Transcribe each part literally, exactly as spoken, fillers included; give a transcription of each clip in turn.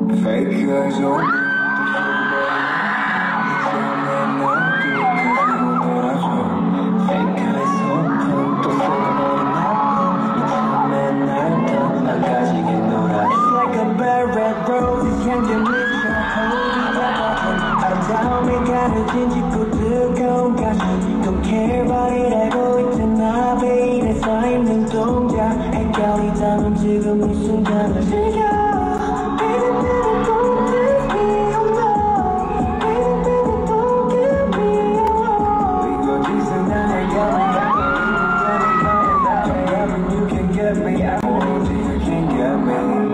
Fake eyes on 진짓고 뜨거운 가슴 Don't care about it 알고 있잖아 baby 써있는 동작 헷갈리 담은 지금 이 순간을 즐겨 Baby baby don't leave me alone Baby baby don't give me alone 미워지선 난 헷갈리 Wherever you can get me I want you you can get me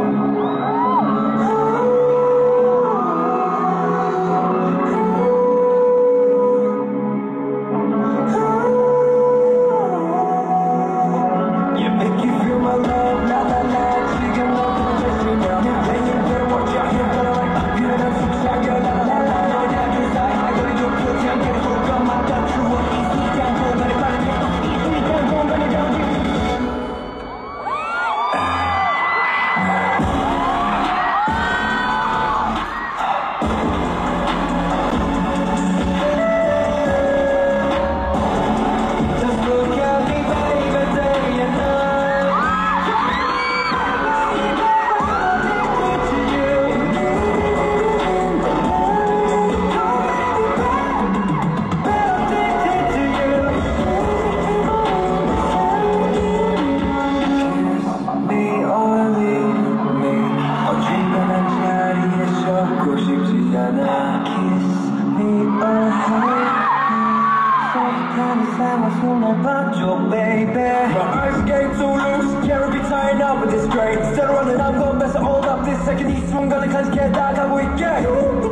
Baby, my eyes getting too loose. Can't be tying up with this train. Instead of running, I'm gonna mess it all up. This second, 이 순간을 간직해 나가고 있게.